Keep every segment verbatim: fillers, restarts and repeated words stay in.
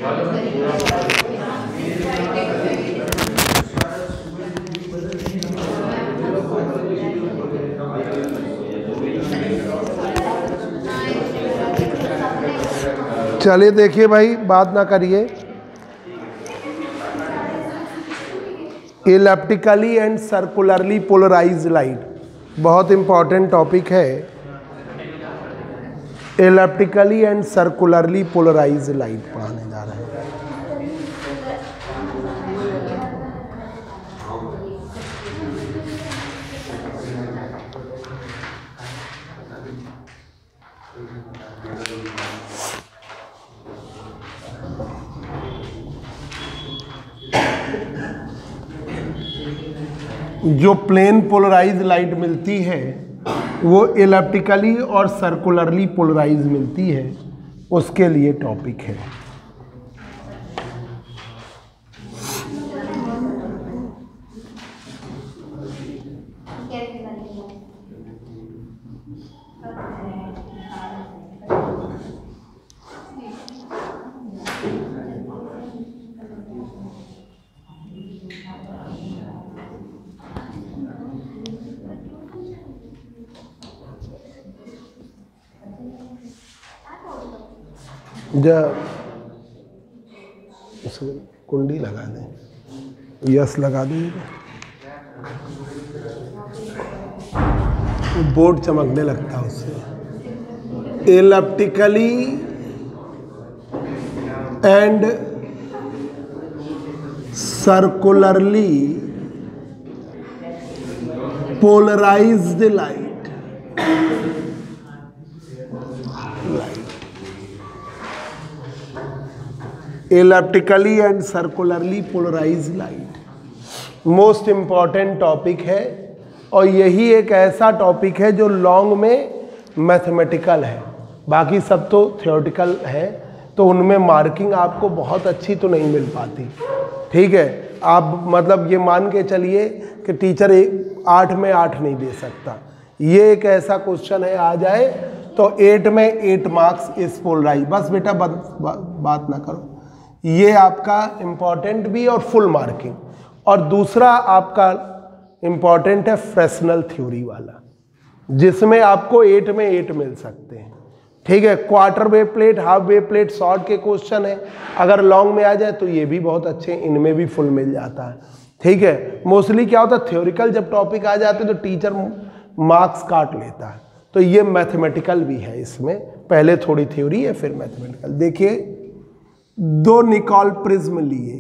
चलिए देखिए भाई, बात ना करिए। Elliptically and circularly polarised light बहुत इंपॉर्टेंट टॉपिक है। Elliptically and circularly polarised light पढ़ाने जा रहे हैं। जो प्लेन पोलराइज लाइट मिलती है वो इलेप्टिकली और सर्कुलरली पोलराइज मिलती है, उसके लिए टॉपिक है। जब उसमें कुंडी लगा दें, यस लगा दें, बोर्ड चमकने लगता है उससे। Elliptically and circularly polarised light elliptically and circularly polarised light most important topic है, और यही एक ऐसा टॉपिक है जो लॉन्ग में मैथमेटिकल है। बाकी सब तो थ्योरेटिकल है, तो उनमें मार्किंग आपको बहुत अच्छी तो नहीं मिल पाती। ठीक है, आप मतलब ये मान के चलिए कि टीचर एक आठ में आठ नहीं दे सकता। ये एक ऐसा क्वेश्चन है, आ जाए तो एट में एट मार्क्स इस पोलराइज। बस बेटा बा, बा, बात ना करो। ये आपका इम्पॉर्टेंट भी और फुल मार्किंग। और दूसरा आपका इम्पॉर्टेंट है फ्रेस्नेल थ्योरी वाला, जिसमें आपको एट में एट मिल सकते हैं। ठीक है, quarter wave plate, half wave plate short के क्वेश्चन है। अगर लॉन्ग में आ जाए तो ये भी बहुत अच्छे, इनमें भी फुल मिल जाता है। ठीक है, मोस्टली क्या होता है, थ्योरिकल जब टॉपिक आ जाते हैं तो टीचर मार्क्स काट लेता है। तो ये मैथमेटिकल भी है, इसमें पहले थोड़ी थ्योरी है फिर मैथमेटिकल। देखिए, दो निकॉल प्रिज्म लिए,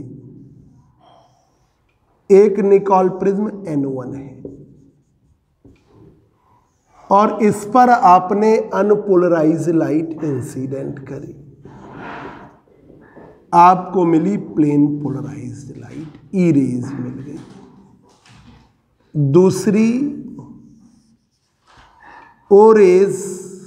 एक निकॉल प्रिज्म एन वन है और इस पर आपने अनपोलराइज लाइट इंसिडेंट करी, आपको मिली plane polarized light, E rays मिल गई। दूसरी ओ रेज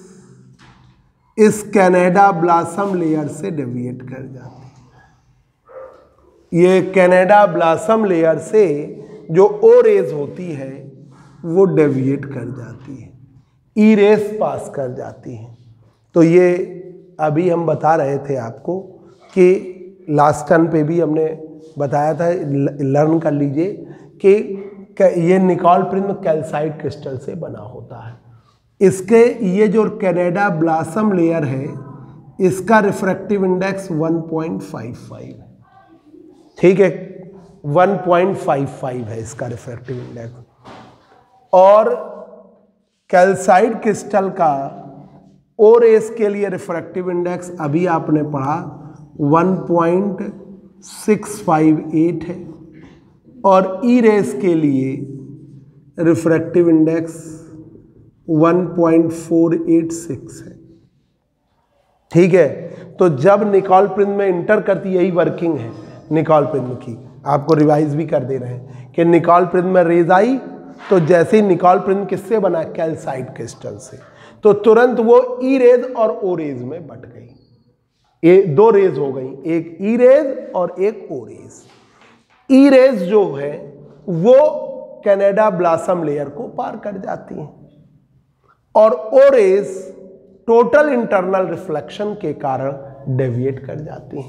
इस कनाडा ब्लॉसम लेयर से डेविएट कर जाती है। ये कनाडा ब्लॉसम लेयर से जो ओ रेज होती है वो डेविएट कर जाती है, ई रेज पास कर जाती है। तो ये अभी हम बता रहे थे आपको कि लास्ट टर्न पे भी हमने बताया था, लर्न कर लीजिए कि ये निकॉल प्रिज्म कैल्साइट क्रिस्टल से बना होता है। इसके ये जो कनाडा ब्लॉसम लेयर है, इसका refractive index one point five five है। ठीक है, वन पॉइंट फाइव फाइव है इसका रिफ्रैक्टिव इंडेक्स। और कैल्साइट क्रिस्टल का ओ रेस के लिए रिफ्रैक्टिव इंडेक्स अभी आपने पढ़ा one point six five eight है, और ई रेस के लिए refractive index one point four eight six है। ठीक है, तो जब निकॉल प्रिज्म में इंटर करती, यही वर्किंग है निकॉल प्रिज्म की, आपको रिवाइज भी कर दे रहे हैं कि निकॉल प्रिज्म में रेज आई तो जैसे ही निकॉल प्रिज्म किससे बना, कैल्साइट क्रिस्टल से, तो तुरंत वो ई रेज और ओ रेज में बट गई। ये दो रेज हो गई, एक ई रेज और एक ओ रेज। ई रेज जो है वो कनाडा ब्लॉसम लेयर को पार कर जाती हैं, और O rays total internal reflection के कारण डेविएट कर जाती हैं।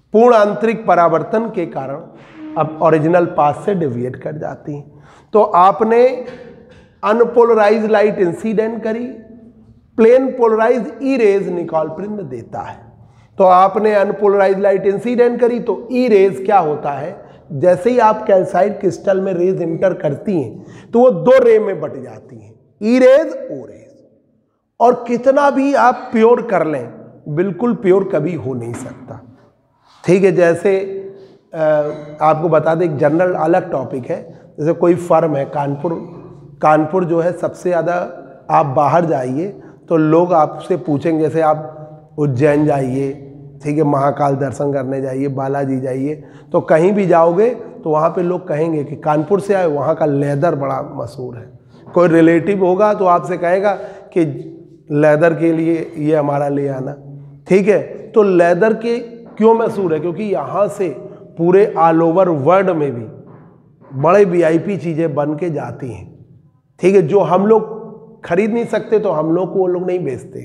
पूर्ण आंतरिक परावर्तन के कारण अब ओरिजिनल पाथ से डेविएट कर जाती हैं। तो आपने अनपोलराइज लाइट इंसिडेंट करी, plane polarize E rays Nicol prism देता है। तो आपने अनपोलराइज लाइट इंसिडेंट करी तो ई रेज क्या होता है, जैसे ही आप कैल्साइट क्रिस्टल में रेज इंटर करती हैं तो वो दो रे में बट जाती हैं, ई रेज ओ रेज। और कितना भी आप प्योर कर लें, बिल्कुल प्योर कभी हो नहीं सकता। ठीक है, जैसे आ, आपको बता दें, एक जनरल अलग टॉपिक है। जैसे कोई फर्म है कानपुर, कानपुर जो है सबसे ज़्यादा, आप बाहर जाइए तो लोग आपसे पूछेंगे, जैसे आप उज्जैन जाइए, ठीक है, महाकाल दर्शन करने जाइए, बालाजी जाइए, तो कहीं भी जाओगे तो वहाँ पे लोग कहेंगे कि कानपुर से आए, वहाँ का लेदर बड़ा मशहूर है। कोई रिलेटिव होगा तो आपसे कहेगा कि लेदर के लिए ये हमारा ले आना। ठीक है, तो लेदर के क्यों मशहूर है, क्योंकि यहाँ से पूरे ऑल ओवर वर्ल्ड में भी बड़े वीआईपी चीज़ें बन के जाती हैं। ठीक है, जो हम लोग खरीद नहीं सकते तो हम लोग को वो लोग नहीं बेचते।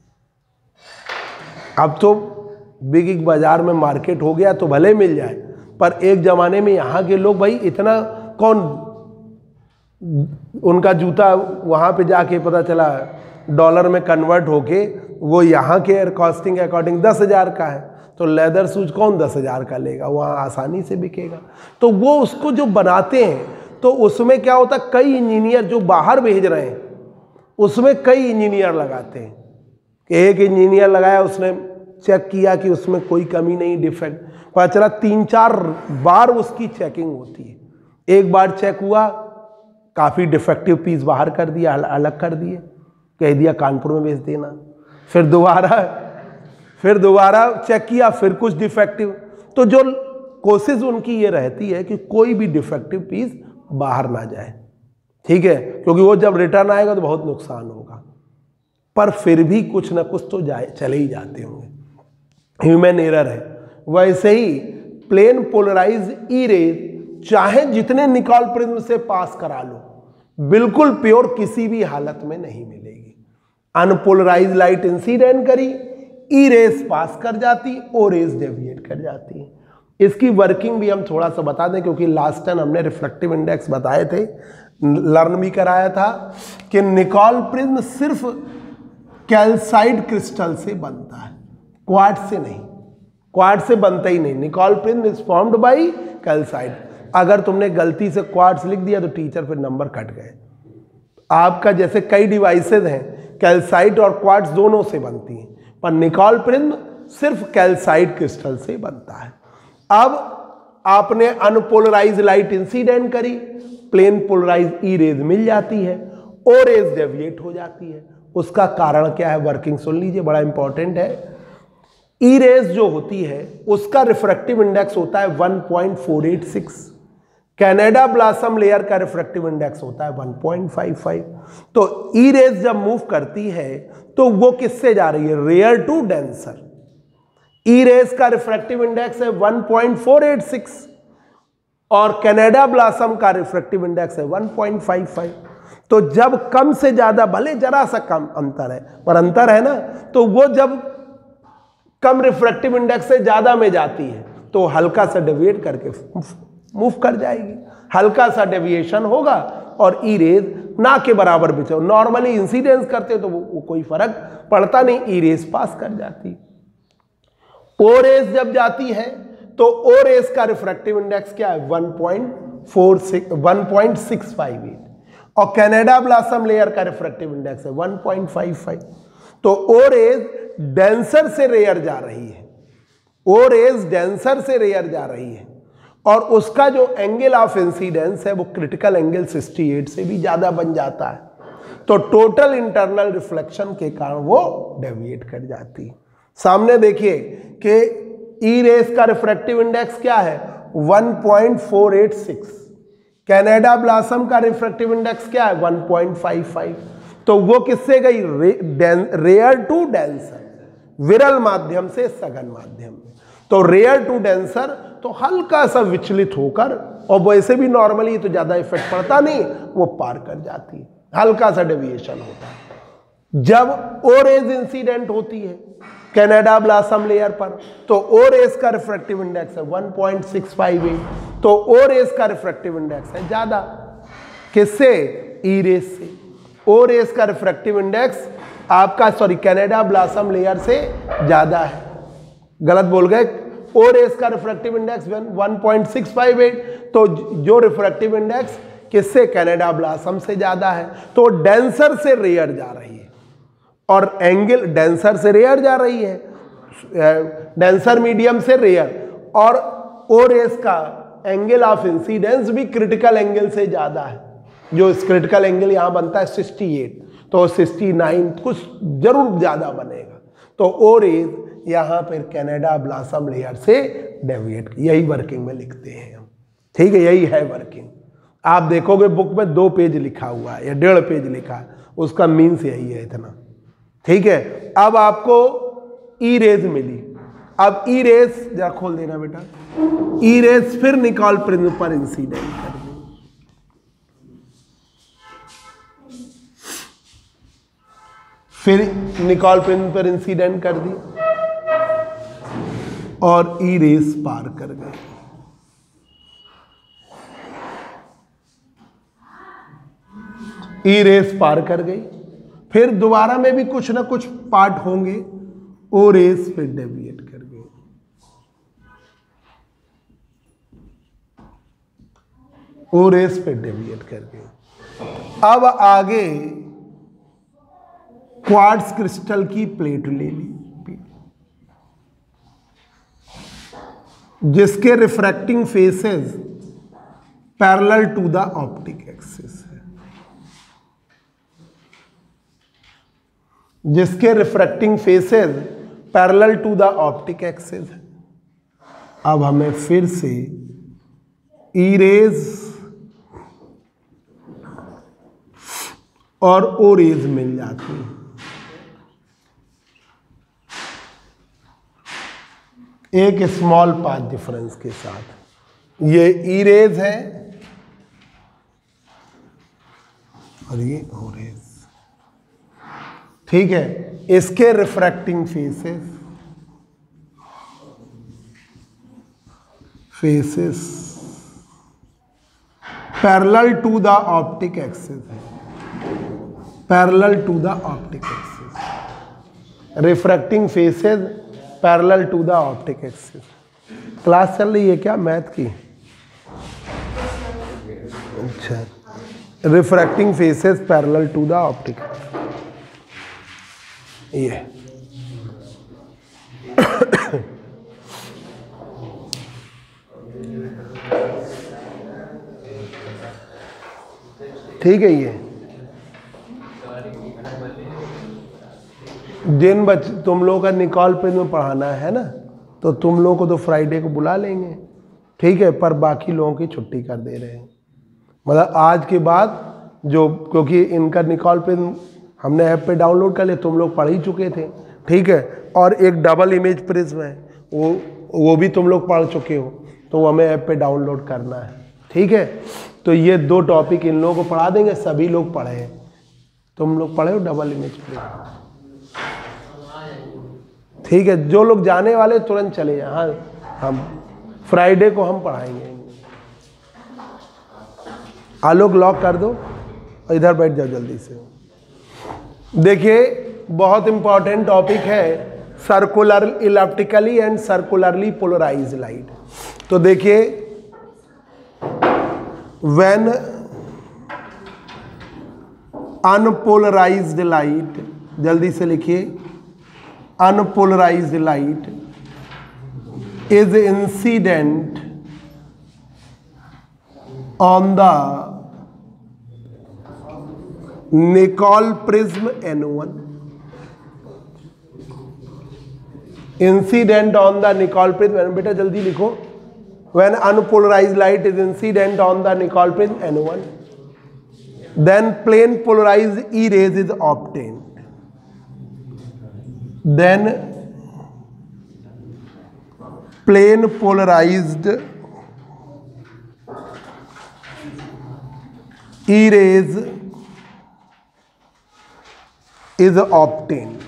अब तो बिग बिग बाजार में मार्केट हो गया तो भले मिल जाए, पर एक ज़माने में यहाँ के लोग भाई इतना कौन, उनका जूता वहाँ पे जाके पता चला डॉलर में कन्वर्ट होके वो यहाँ के एयर कॉस्टिंग के अकॉर्डिंग दस हज़ार का है, तो लेदर शूज कौन दस हज़ार का लेगा, वहाँ आसानी से बिकेगा। तो वो उसको जो बनाते हैं तो उसमें क्या होता है, कई इंजीनियर जो बाहर भेज रहे हैं उसमें कई इंजीनियर लगाते हैं कि एक इंजीनियर लगाया, उसने चेक किया कि उसमें कोई कमी नहीं, डिफेक्ट पता चला, तीन चार बार उसकी चेकिंग होती है। एक बार चेक हुआ, काफ़ी डिफेक्टिव पीस बाहर कर दिया, अलग कर दिए, कह दिया कानपुर में बेच देना। फिर दोबारा फिर दोबारा चेक किया, फिर कुछ डिफेक्टिव। तो जो कोशिश उनकी ये रहती है कि कोई भी डिफेक्टिव पीस बाहर ना जाए। ठीक है, क्योंकि वो जब रिटर्न आएगा तो बहुत नुकसान होगा, पर फिर भी कुछ ना कुछ तो जाए चले ही जाते होंगे, ह्यूमन एरर है। वैसे ही प्लेन पोलराइज ई रेज चाहे जितने निकॉल प्रिज्म से पास करा लो, बिल्कुल प्योर किसी भी हालत में नहीं मिलेगी। अनपोलराइज लाइट इंसिडेंट करी, ई रेज पास कर जाती, ओ रेज डेविएट कर जाती। इसकी वर्किंग भी हम थोड़ा सा बता दें, क्योंकि लास्ट टाइम हमने रिफ्लेक्टिव इंडेक्स बताए थे, लर्न भी कराया था कि निकॉल प्रिज्म सिर्फ कैल्साइट क्रिस्टल से बनता है, क्वार्ट्ज से नहीं। क्वार्ट्ज से बनता ही नहीं, Nicol prism is formed by calcite. अगर तुमने गलती से क्वार्ट्ज लिख दिया तो टीचर फिर नंबर कट गए। आपका जैसे कई डिवाइसेज हैं, कैल्साइट और क्वार्ट्ज दोनों से बनती हैं, पर निकॉल प्रिज्म सिर्फ कैल्साइट क्रिस्टल से बनता है। अब आपने अनपोलराइज लाइट इंसिडेंट करी, प्लेन पोलराइज ई रेज मिल जाती है, ओ रेज डेविएट हो जाती है। उसका कारण क्या है, वर्किंग सुन लीजिए, बड़ा इंपॉर्टेंट है। ई रेज जो होती है उसका रिफ्रैक्टिव इंडेक्स होता है one point four eight six, Canada balsam layer का रिफ्रैक्टिव इंडेक्स होता है वन पॉइंट फाइव फाइव। तो ई रेज जब मूव करती है तो वो किससे जा रही है, rare to denser. E rays का रिफ्रैक्टिव इंडेक्स है one point four eight six और कनाडा ब्लॉसम का रिफ्रैक्टिव इंडेक्स है वन पॉइंट फाइव फाइव। तो जब कम से ज्यादा, भले जरा सा कम अंतर है पर अंतर है ना, तो वो जब कम रिफ्रैक्टिव इंडेक्स से ज्यादा में जाती है तो हल्का सा डेविएट करके मूव कर जाएगी, हल्का सा डेविएशन होगा और ई रेज ना के बराबर भी। नॉर्मली इंसिडेंस करते तो वो, वो कोई फर्क पड़ता नहीं, ई रेज पास कर जाती। ओ रेज जब जाती है तो ओ रेज का रिफ्रैक्टिव इंडेक्स क्या है, one point four six one point six five eight और कनाडा ब्लॉसम लेयर का रिफ्रैक्टिव इंडेक्स है वन पॉइंट फाइव फाइव। तो ओ रेज डेंसर से रेयर जा रही है, ओ रेज डेंसर से रेयर जा रही है और उसका जो एंगल ऑफ इंसिडेंस है वो क्रिटिकल एंगल सिक्सटी एट से भी ज्यादा बन जाता है। तो टोटल इंटरनल रिफ्लेक्शन के कारण वो डेविएट कर जाती है। सामने देखिए कि ई रेज का रिफ्रैक्टिव इंडेक्स क्या है, one point four eight six, Canada balsam का रिफ्रैक्टिव इंडेक्स क्या है, वन पॉइंट फाइव फाइव। तो वो किससे गई, रे, रेयर टू डेंसर, विरल माध्यम से सघन माध्यम में। तो रेयर टू डेंसर तो हल्का सा विचलित होकर, और वैसे भी नॉर्मली तो ज्यादा इफेक्ट पड़ता नहीं, वो पार कर जाती है, हल्का सा डेविएशन होता है। जब ओ रेज इंसिडेंट होती है कनाडा ब्लॉसम लेयर पर तो ओ रेज का रिफ्रैक्टिव इंडेक्स है one point six five eight, तो ओ रेज का रिफ्रैक्टिव इंडेक्स है ज्यादा, किससे? ई रेज से। ओ रेज का रिफ्रैक्टिव इंडेक्स आपका सॉरी कनाडा ब्लॉसम लेयर से ज्यादा है, गलत बोल गए। ओ रेज का refractive index one point six five eight, तो जो रिफ्रैक्टिव इंडेक्स किससे? कनाडा ब्लॉसम से ज्यादा है, तो डेंसर से रेयर जा रही है, और एंगल डेंसर से रेयर जा रही है, डेंसर मीडियम से रेयर, और ओ रेज का एंगल ऑफ इंसिडेंस भी क्रिटिकल एंगल से ज्यादा है, जो क्रिटिकल एंगल यहां बनता है सिक्सटी एट, तो सिक्सटी नाइन कुछ जरूर ज्यादा बनेगा, तो ओ रेज यहां पर कनाडा ब्लॉसम लेयर से डेविएट, यही वर्किंग में लिखते हैं हम, ठीक है, यही है वर्किंग। आप देखोगे बुक में दो पेज लिखा हुआ है या डेढ़ पेज लिखा है, उसका मीन्स यही है इतना, ठीक है। अब आपको ई रेज मिली, अब ई रेज जरा खोल देना बेटा, ई रेज फिर निकॉल प्रिज्म पर इंसिडेंट कर दी, फिर निकॉल प्रिज्म पर इंसिडेंट कर दी और ई रेज पार कर गए। ई रेस पार कर गई, फिर दोबारा में भी कुछ ना कुछ पार्ट होंगे, ओ रेस फिर डेविएट कर गई, ओ रेस फिर डेविएट कर गई। अब आगे क्वार्ट्ज क्रिस्टल की प्लेट ले ली, जिसके refracting faces parallel to the optic axis है, जिसके refracting faces parallel to the optic axis है। अब हमें फिर से ई रेज और ओ रेज मिल जाती है, एक स्मॉल पाथ डिफरेंस के साथ। ये ई रेज है और ये ओ रेज, ठीक है। इसके refracting faces faces parallel to the optic axis है, parallel to the optic axis, refracting faces parallel to the optic axis. Class चल रही है क्या मैथ की? अच्छा, refracting faces parallel to the optic, ये ठीक है। ये जिन बच तुम लोगों का निकॉल प्रिज्म में पढ़ाना है ना, तो तुम लोगों को तो फ्राइडे को बुला लेंगे, ठीक है, पर बाकी लोगों की छुट्टी कर दे रहे हैं, मतलब आज के बाद जो, क्योंकि इनका निकॉल प्रिज्म हमने ऐप पे डाउनलोड कर लिया, तुम लोग पढ़ ही चुके थे, ठीक है, और एक डबल इमेज प्रिज्म है, वो वो भी तुम लोग पढ़ चुके हो, तो वो हमें ऐप पे डाउनलोड करना है, ठीक है। तो ये दो टॉपिक इन लोगों को पढ़ा देंगे, सभी लोग पढ़े हैं, तुम लोग पढ़े हो डबल इमेज प्रिज्म, ठीक है। जो लोग जाने वाले तुरंत चले जाए, हाँ हम फ्राइडे को हम पढ़ाएंगे। आलोक लॉक कर दो, इधर बैठ जाओ जल्दी से। देखिए बहुत इंपॉर्टेंट टॉपिक है circular elliptically and circularly polarised light. तो देखिए व्हेन अनपोलराइज्ड लाइट, जल्दी से लिखिए, unpolarized light is incident on the Nicol prism N one, incident on the Nicol prism, बेटा जल्दी लिखो, when unpolarized light is incident on the Nicol prism N one, then plane polarized E rays is obtained, then plane polarized E rays is obtained.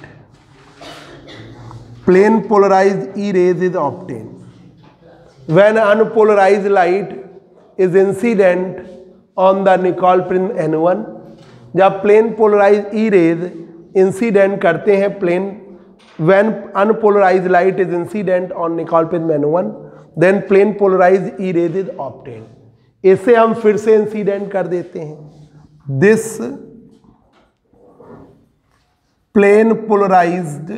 Plane polarized E rays is obtained when unpolarized light is incident on the Nicol prism N one. जब plane polarize E rays incident करते हैं plane when unpolarize light is incident on Nicol prism N one, then plane polarize E rays is obtained. इसे हम फिर से incident कर देते हैं. This plane polarized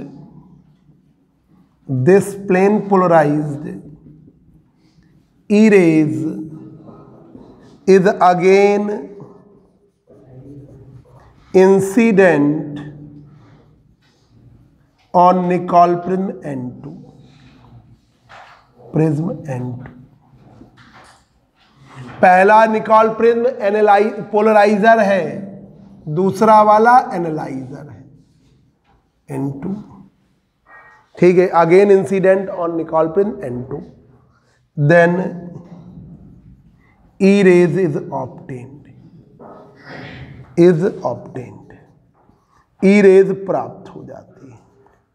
this plane polarized E rays is again incident on Nicol prism N two. Prism N two पहला Nicol prism analyse polarizer है, दूसरा वाला एनालाइजर है N टू. ठीक है, again incident on Nicol prism N two, then E rays is obtained is obtained E rays प्राप्त हो जाती है.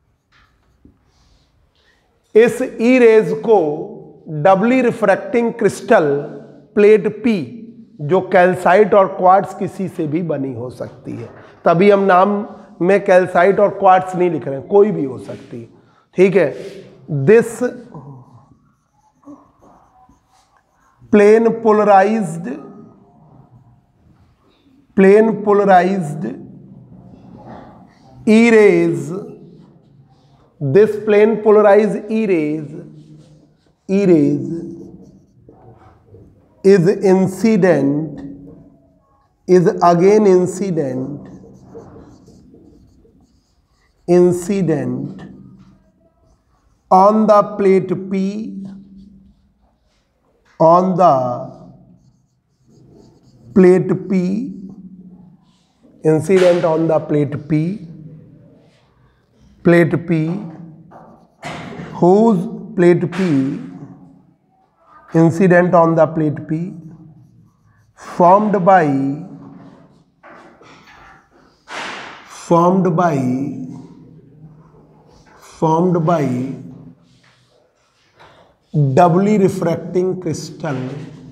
इस ई रेज को doubly refracting crystal plate P जो कैल्साइट और क्वार्ट्ज किसी से भी बनी हो सकती है. तभी हम नाम में कैल्साइट और क्वार्ट्ज नहीं लिख रहे हैं, कोई भी हो सकती है. ठीक है, this plane polarized plane polarized E rays, this plane polarized E rays, E rays is incident, is again incident, incident on the plate P, on the plate P, incident on the plate P, plate P, whose plate P, incident on the plate P, formed by, formed by, formed by doubly refracting crystal,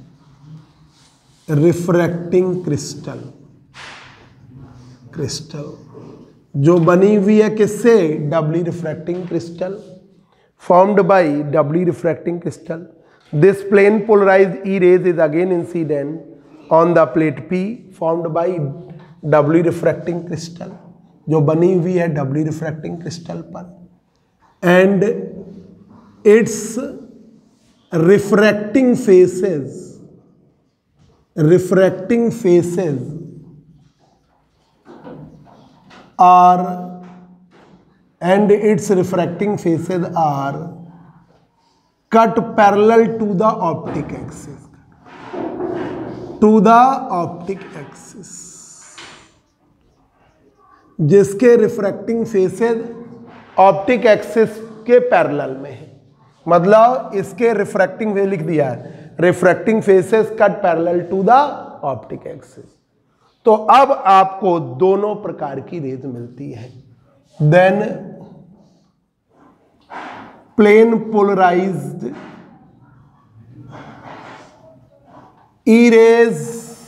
refracting crystal, crystal जो बनी हुई है किससे? Doubly refracting crystal, formed by doubly refracting crystal. This plane polarized E rays is again incident on the plate P, formed by doubly refracting crystal जो बनी हुई है doubly refracting crystal पर. And its refracting faces, refracting faces are and its refracting faces are cut parallel to the optic axis, to the optic axis, जिसके refracting faces optic axis के parallel में है. मतलब इसके रिफ्रैक्टिंग वे लिख दिया है, refracting faces cut parallel to the optic axis. तो अब आपको दोनों प्रकार की रेज मिलती है. Then plane polarized E rays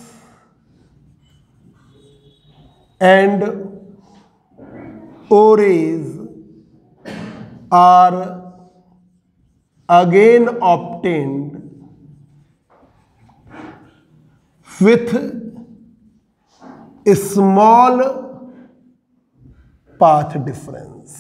and O rays are again obtained with small path difference.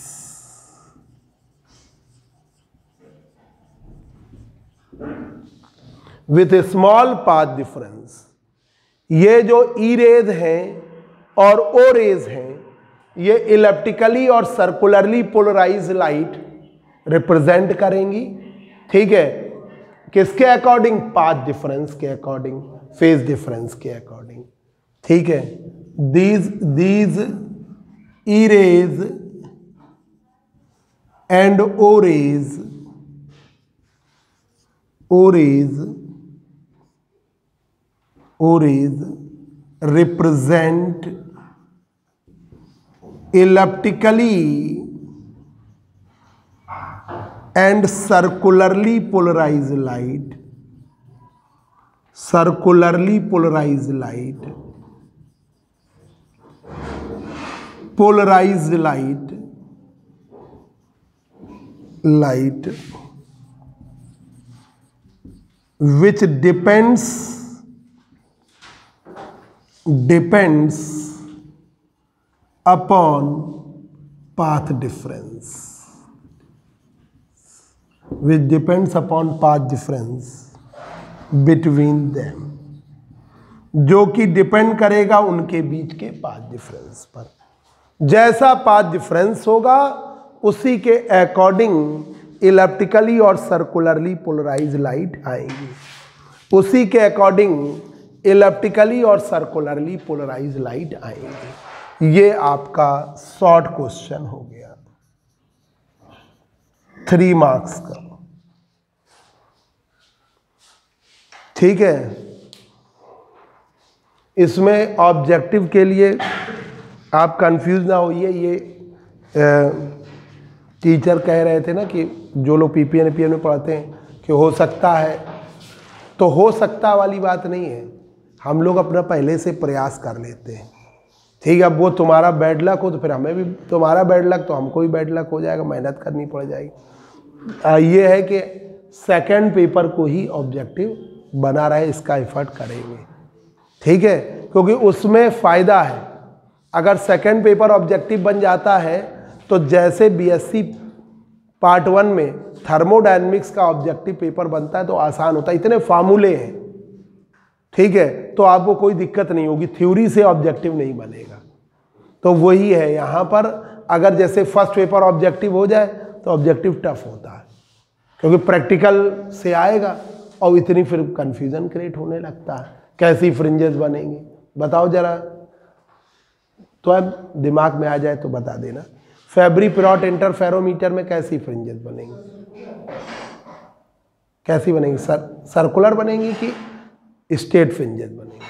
With a small path difference. ये जो E रेज हैं और O रेज हैं, ये इलेप्टिकली और सर्कुलरली पोलराइज लाइट रिप्रेजेंट करेंगी. ठीक है, किसके अकॉर्डिंग? पाथ डिफरेंस के अकॉर्डिंग, फेज डिफरेंस के अकॉर्डिंग. ठीक है, these these E rays and O rays, O rays, O rays represent elliptically and circularly polarize light, circularly polarize light, polarized light, light which depends depends upon path difference, which depends upon path difference between them, जो कि depend करेगा उनके बीच के path difference पर। जैसा path difference होगा उसी के अकॉर्डिंग इलेप्टिकली और सर्कुलरली पोलराइज लाइट आएगी, उसी के अकॉर्डिंग इलेप्टिकली और सर्कुलरली पोलराइज लाइट आएगी। ये आपका शॉर्ट क्वेश्चन हो गया, थ्री मार्क्स का। ठीक है, इसमें ऑब्जेक्टिव के लिए आप कंफ्यूज ना होइए। ये ए, टीचर कह रहे थे ना कि जो लोग पीपीएन एपीएन में पढ़ते हैं कि हो सकता है, तो हो सकता वाली बात नहीं है, हम लोग अपना पहले से प्रयास कर लेते हैं। ठीक है, अब वो तुम्हारा बैड लक हो तो फिर हमें भी तुम्हारा बैड लक, तो हमको भी बैड लक हो जाएगा, मेहनत करनी पड़ जाएगी। ये है कि सेकंड पेपर को ही ऑब्जेक्टिव बना रहे, इसका एफर्ट करेंगे। ठीक है, क्योंकि उसमें फ़ायदा है। अगर सेकंड पेपर ऑब्जेक्टिव बन जाता है तो जैसे बीएससी पार्ट वन में थर्मोडायनेमिक्स का ऑब्जेक्टिव पेपर बनता है तो आसान होता है, इतने फार्मूले हैं। ठीक है, तो आपको कोई दिक्कत नहीं होगी, थ्योरी से ऑब्जेक्टिव नहीं बनेगा। तो वही है यहाँ पर, अगर जैसे फर्स्ट पेपर ऑब्जेक्टिव हो जाए तो ऑब्जेक्टिव टफ होता है, क्योंकि प्रैक्टिकल से आएगा और इतनी फिर कंफ्यूजन क्रिएट होने लगता है, कैसी फ्रिंजेस बनेंगी बताओ जरा। तो अब दिमाग में आ जाए तो बता देना, फेब्री पिरॉट इंटरफेरोमीटर में कैसी फ्रिंजेस बनेंगी, कैसी बनेंगी, सर, सर्कुलर बनेंगी कि स्ट्रेट फ्रिंजेस बनेंगी।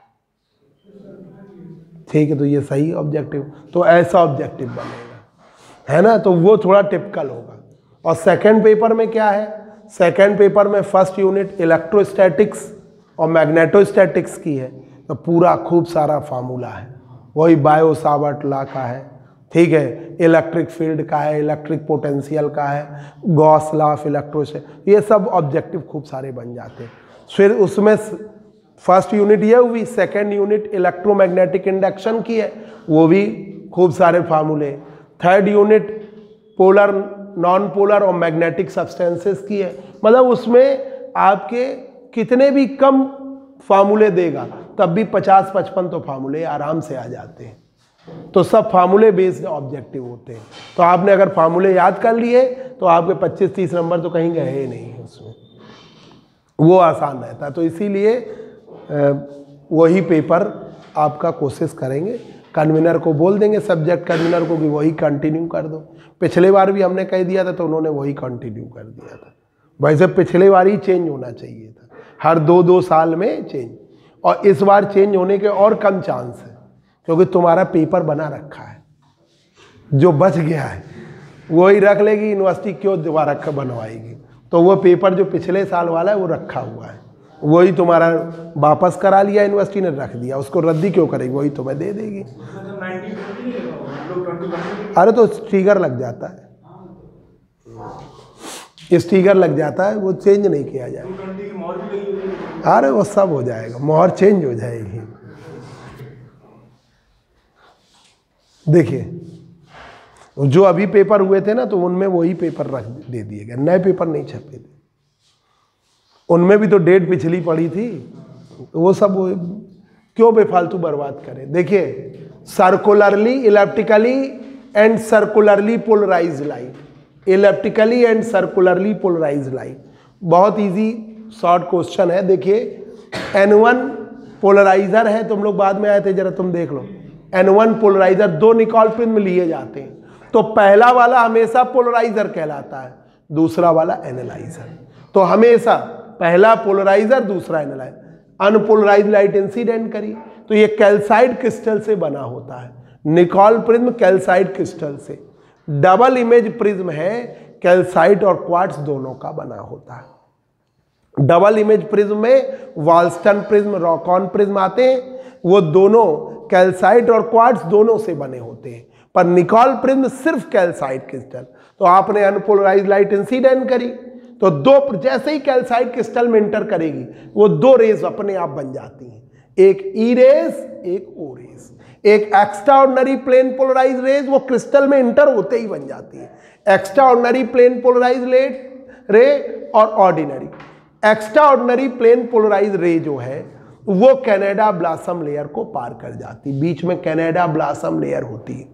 ठीक है, तो ये सही ऑब्जेक्टिव, तो ऐसा ऑब्जेक्टिव बनेगा, है ना, तो वो थोड़ा टिपिकल होगा। और सेकंड पेपर में क्या है, सेकंड पेपर में फर्स्ट यूनिट इलेक्ट्रोस्टैटिक्स और मैग्नेटोस्टैटिक्स की है, तो पूरा खूब सारा फार्मूला है, वही बायो सावर्ट लॉ का है। ठीक है, इलेक्ट्रिक फील्ड का है, इलेक्ट्रिक पोटेंशियल का है, गॉस लॉ ऑफ इलेक्ट्रोस्टैटिक्स, ये सब ऑब्जेक्टिव खूब सारे बन जाते हैं। फिर उसमें फर्स्ट यूनिट ये हुई, सेकंड यूनिट इलेक्ट्रोमैग्नेटिक इंडक्शन की है, वो भी खूब सारे फार्मूले। Third unit polar, non polar और मैग्नेटिक सब्सटेंसेस की है, मतलब उसमें आपके कितने भी कम फार्मूले देगा तब भी पचास पचपन तो फार्मूले आराम से आ जाते हैं। तो सब फार्मूले बेस्ड ऑब्जेक्टिव होते हैं। तो आपने अगर फार्मूले याद कर लिए तो आपके पच्चीस तीस नंबर तो कहीं गए ही नहीं, उसमें वो आसान रहता है। तो इसीलिए वही पेपर आपका कोशिश करेंगे, कन्वीनर को बोल देंगे, सब्जेक्ट कन्वीनर को कि वही कंटिन्यू कर दो। पिछले बार भी हमने कह दिया था तो उन्होंने वही कंटिन्यू कर दिया था। वैसे पिछले बार ही चेंज होना चाहिए था, हर दो दो साल में चेंज, और इस बार चेंज होने के और कम चांस है, क्योंकि तुम्हारा पेपर बना रखा है, जो बच गया है वही रख लेगी यूनिवर्सिटी, क्यों दोबारा बनवाएगी। तो वो पेपर जो पिछले साल वाला है वो रखा हुआ है, वही तुम्हारा वापस करा लिया यूनिवर्सिटी ने, रख दिया, उसको रद्दी क्यों करेगी, वही तुम्हें दे देगी। अरे तो स्टिकर लग जाता है, स्टिकर लग जाता है, वो चेंज नहीं किया जाएगा। अरे वो सब हो जाएगा, मोहर चेंज हो जाएगी। देखिए जो अभी पेपर हुए थे ना, तो उनमें वही पेपर रख दे दिए गए, नए पेपर नहीं छपे थे, उनमें भी तो डेट पिछली पड़ी थी, वो सब वो क्यों बेफालतू बर्बाद करें। देखिए circularly elliptically and circularly polarize light, elliptically and circularly polarize light, बहुत इजी शॉर्ट क्वेश्चन है। देखिए एन वन पोलराइजर है, तुम लोग बाद में आए थे, जरा तुम देख लो। एन वन पोलराइजर दो निकॉल प्रिज्म लिए जाते हैं, तो पहला वाला हमेशा पोलराइजर कहलाता है, दूसरा वाला एनालाइजर। तो हमेशा पहला पोलराइजर, दूसरा एनालाइजर। अनपोलराइज लाइट इंसिडेंट करी, तो ये कैल्साइट क्रिस्टल से बना होता है, निकॉल प्रिज्म कैल्साइट क्रिस्टल से। डबल इमेज प्रिज्म है, कैल्साइट और क्वार्ट्ज दोनों का बना होता है। डबल इमेज प्रिज्म में वाल्स्टन प्रिज्म, रॉकॉन प्रिज्म आते हैं, वो दोनों कैल्साइट और क्वार्ट्ज दोनों से बने होते हैं। पर निकॉल प्रिज्म सिर्फ कैल्साइट क्रिस्टल। तो आपने अनपोलराइज लाइट इंसिडेंट करी तो दो, जैसे ही कैल्साइट क्रिस्टल में इंटर करेगी वो दो रेज अपने आप बन जाती हैं, एक ई रेज, एक ओ रेज। एक extraordinary plane polarize rays वो क्रिस्टल में इंटर होते ही बन जाती है, extra ordinary plane polarize ray और ordinary. Extraordinary plane polarize ray जो है वो कनाडा ब्लॉसम लेयर को पार कर जाती है, बीच में कनाडा ब्लॉसम लेयर होती है,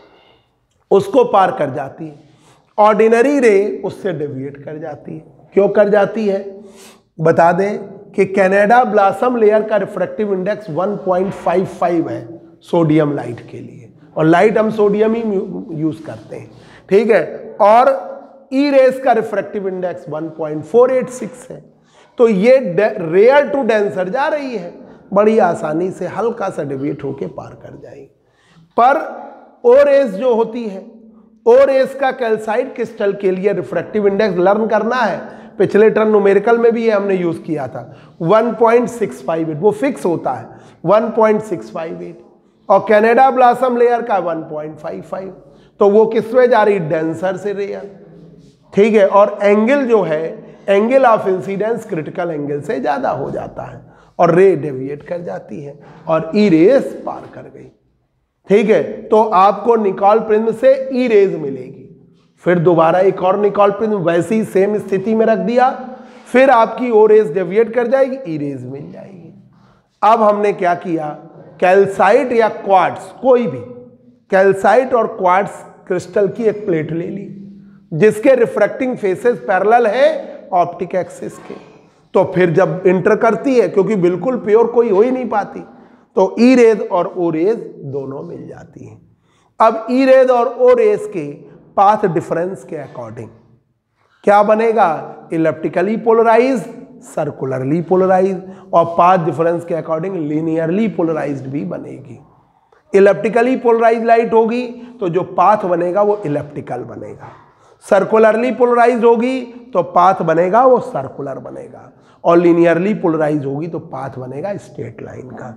उसको पार कर जाती है। ऑर्डिनरी रे उससे डेविएट कर जाती है। क्यों कर जाती है? बता दें कि कनाडा ब्लॉसम लेयर का refractive index one point five five है सोडियम लाइट के लिए, और लाइट हम सोडियम ही यूज करते हैं, ठीक है। और ई रेस का refractive index one point four eight six है। तो ये रेयर टू डेंसर जा रही है, बड़ी आसानी से हल्का सा डेविएट होके पार कर जाएगी। पर ओ रेस जो होती है, ओ रेस का कैल्साइट क्रिस्टल के लिए रिफ्रैक्टिव इंडेक्स लर्न करना है, पिछले टर्म न्यूमेरिकल में भी ये हमने यूज किया था, one point six five eight, वो फिक्स होता है one point six five eight, और कनाडा ब्लॉसम लेयर का वन पॉइंट फाइव फाइव। तो वो किस में जा रही? डेंसर से रेयर, ठीक है। और एंगल जो है, angle of incidence critical angle से ज्यादा हो जाता है और रे डेविएट कर जाती है और ई रेस पार कर गई, ठीक है। तो आपको निकॉल प्रिज्म से ई रेज मिलेगी, फिर दोबारा एक और निकॉल प्रिज्म वैसी सेम स्थिति में रख दिया, फिर आपकी ओ रेज डेविएट कर जाएगी, ई रेज मिल जाएगी। अब हमने क्या किया, कैल्साइट या क्वार्ट्ज, कोई भी कैल्साइट और क्वार्ट्ज क्रिस्टल की एक प्लेट ले ली जिसके रिफ्रैक्टिंग फेसेस पैरेलल है ऑप्टिक एक्सिस के। तो फिर जब इंटर करती है, क्योंकि बिल्कुल प्योर कोई हो ही नहीं पाती, तो ई रेज और ओ रेज दोनों मिल जाती हैं। अब ई रेज और ओ रेज के पाथ डिफरेंस के अकॉर्डिंग क्या बनेगा? इलेप्टिकली पोलराइज, सर्कुलरली पोलराइज, और पाथ डिफरेंस के अकॉर्डिंग लीनियरली पोलराइज्ड भी बनेगी। इलेप्टिकली पोलराइज लाइट होगी तो जो पाथ बनेगा वो इलेप्टिकल बनेगा, सर्कुलरली पोलराइज होगी तो पाथ बनेगा वो सर्कुलर बनेगा, और लीनियरली पोलराइज होगी तो पाथ बनेगा स्ट्रेट लाइन का।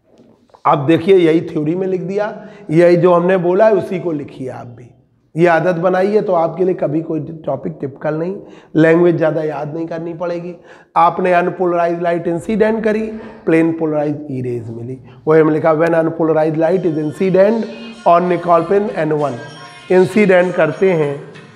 अब देखिए, यही थ्योरी में लिख दिया, यही जो हमने बोला है उसी को लिखिए आप भी। ये आदत बनाइए तो आपके लिए कभी कोई टॉपिक टिपिकल नहीं, लैंग्वेज ज़्यादा याद नहीं करनी पड़ेगी। आपने अनपोलराइज लाइट इंसिडेंट करी, प्लेन पोलराइज ई रेज मिली, वही हमने लिखा when unpolarize light is incident on Nicol prism N one, incident करते हैं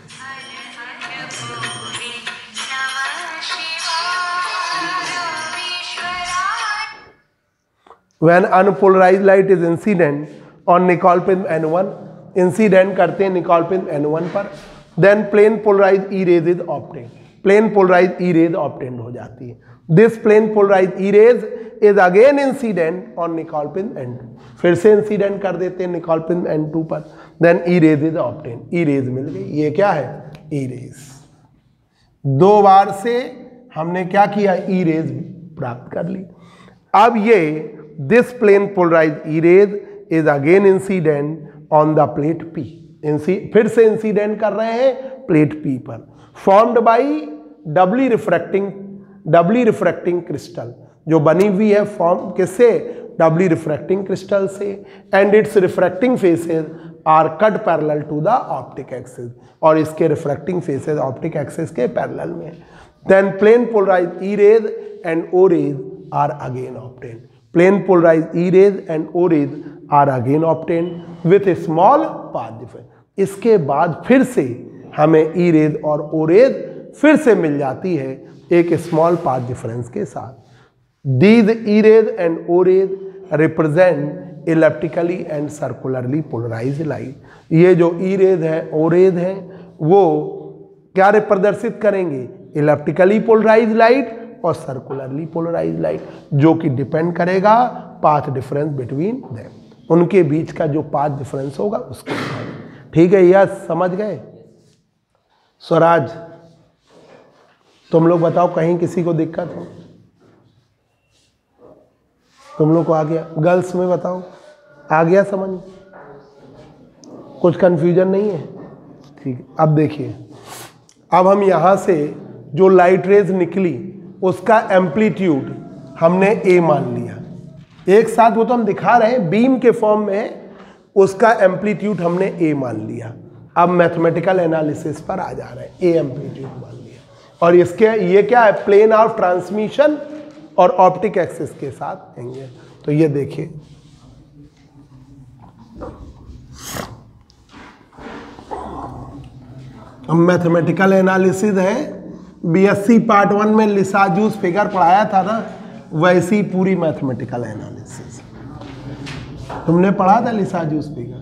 when unpolarized light is incident on Nicol prism N one, incident करते हैं निकॉल प्रिज्म एन वन पर, then plane polarize E rays is obtained, plane polarize E rays obtained हो जाती है। This plane polarize E rays is again incident on Nicol prism N two, फिर से incident कर देते हैं निकॉल प्रिज्म एन टू पर, then E rays is obtained, E rays मिल गई। ये क्या है? E rays. दो बार से हमने क्या किया? ई रेज प्राप्त कर ली। अब ये this plane polarize E rays is again incident on the plate P, फिर से इंसिडेंट कर रहे हैं प्लेट पी पर, formed by doubly refracting doubly refracting crystal, जो बनी हुई है फॉर्म किससे? डबली रिफ्रैक्टिंग क्रिस्टल से, and its refracting faces are cut parallel to the optic axis, और इसके रिफ्रैक्टिंग फेसेस ऑप्टिक एक्सिस के पैरेलल में। Then plane polarize E rays and O rays are again obtained, plane polarize E rays and O rays are again obtained with a small path difference. इसके बाद फिर से हमें ई rays और O raise फिर से मिल जाती है एक स्मॉल पाथ डिफरेंस के साथ। These E rays and O rays represent elliptically and circularly polarize light. ये जो ई रेज है, ओ रेज है, वो क्या प्रदर्शित करेंगे? इलेप्टिकली पोलराइज लाइट और सर्कुलरली पोलराइज लाइट, जो कि डिपेंड करेगा पाथ डिफरेंस बिटवीन देम, उनके बीच का जो पाथ डिफरेंस होगा उसके बाद। ठीक है, यह समझ गए? स्वराज, तुम लोग बताओ, कहीं किसी को दिक्कत हो? तुम लोग को आ गया? गर्ल्स में बताओ, आ गया समझ? कुछ कंफ्यूजन नहीं है? ठीक है, अब देखिए, अब हम यहाँ से जो लाइट रेज निकली उसका एम्पलीट्यूड हमने ए मान लिया। एक साथ वो तो हम दिखा रहे हैं, बीम के फॉर्म में है, उसका एम्पलीट्यूड हमने ए मान लिया। अब मैथमेटिकल एनालिसिस पर आ जा रहे हैं, ए एम्पलीट्यूड मान लिया, और इसके ये क्या है, प्लेन ऑफ ट्रांसमिशन और ऑप्टिक एक्सिस के साथ एंगल। तो ये देखिए, अब मैथमेटिकल एनालिसिस है, बीएससी पार्ट वन में लिसाजूस फिगर पढ़ाया था ना, वैसी पूरी मैथमेटिकल एनालिसिस तुमने पढ़ा था। लिसाजूस फिगर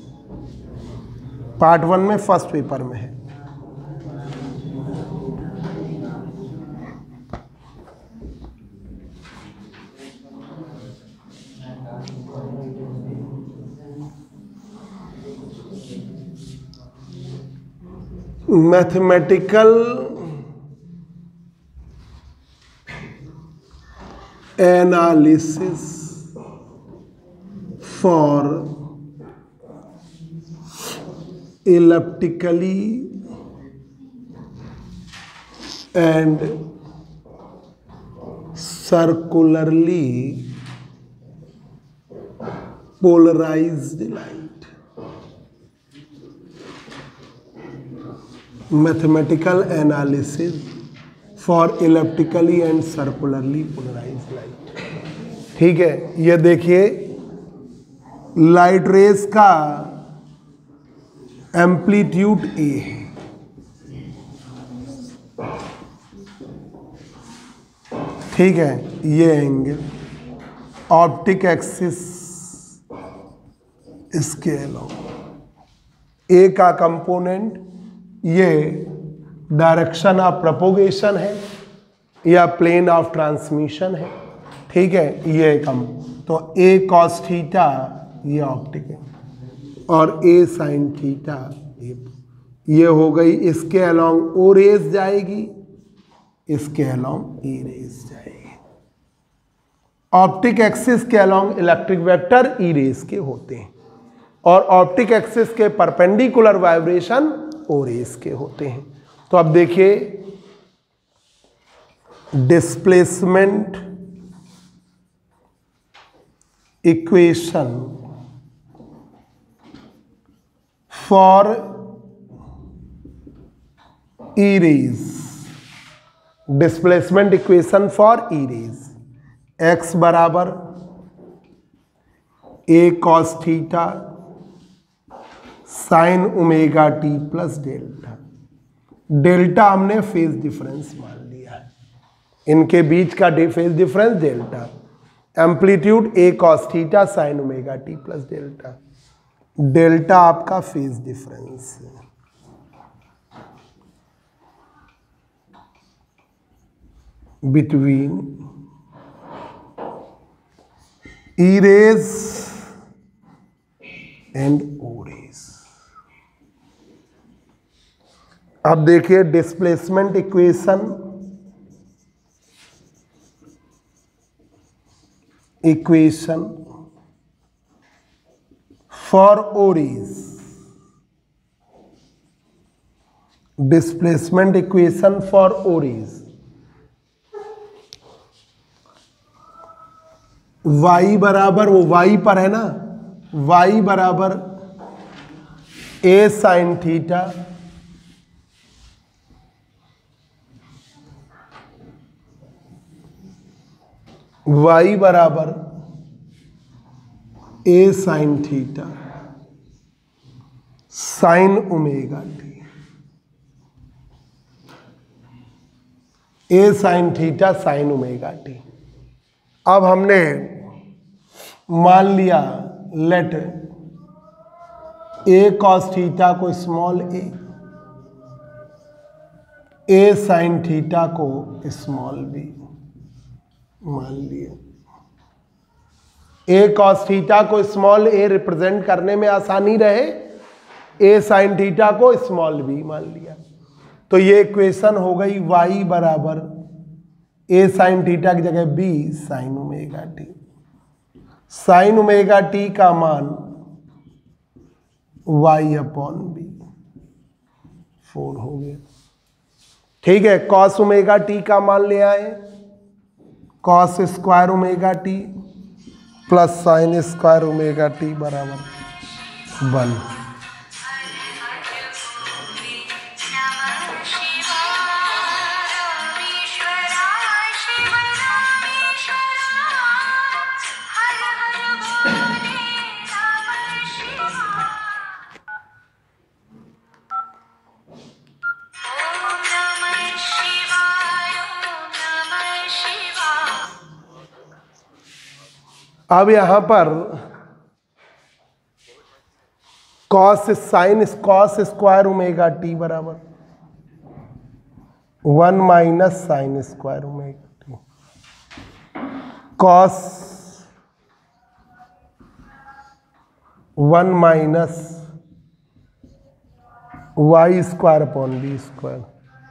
पार्ट वन में फर्स्ट पेपर में है। Mathematical analysis for elliptically and circularly polarized light. Mathematical analysis for elliptically and circularly polarized light. ठीक है, ये देखिए, लाइट रेज का एम्पलीट्यूड ए है, ठीक है, ये एंगल ऑप्टिक एक्सिस इसके अलावा ए का कंपोनेंट ये डायरेक्शन ऑफ प्रोपोगेशन है या प्लेन ऑफ ट्रांसमिशन है, ठीक है, ये कम, तो ए कॉस थीटा ये ऑप्टिक है और ए साइन थीटा ये ये हो गई। इसके अलोंग ओ रेज जाएगी, इसके अलोंग ई रेज जाएगी। ऑप्टिक एक्सिस के along electric vector E rays के होते हैं और ऑप्टिक एक्सिस के परपेंडिकुलर वाइब्रेशन ओ रेज के होते हैं। तो अब देखिए, displacement equation for E rays, displacement equation for E rays, x बराबर ए cos theta sine omega t plus delta. Delta हमने फेज डिफरेंस मान लिया है, इनके बीच का phase difference delta. Amplitude A cos theta sine omega t plus delta. Delta आपका phase difference है। Between E rays and O rays. अब देखिए, displacement equation equation for O rays, displacement equation for O rays, y बराबर, वो y पर है ना, y बराबर a साइन थीटा y बराबर a sine theta sine omega t, a sine theta sine omega t. अब हमने मान लिया, लेट ए कॉस थीटा को small a, a sine theta को स्मॉल बी मान लिया। ए कॉस थीटा को स्मॉल ए रिप्रेजेंट करने में आसानी रहे, ए साइन थीटा को स्मॉल बी मान लिया। तो ये इक्वेशन हो गई y बराबर ए साइन थीटा की जगह b sine omega t. Sine omega t का मान वाई अपॉन बी, फोर हो गया। ठीक है, कॉस ओमेगा टी का मान ले आए, cos square omega t plus sine square omega t बराबर वन। अब यहां पर cos sine cos square omega t बराबर one minus sine square omega t, cos one minus y square upon b square,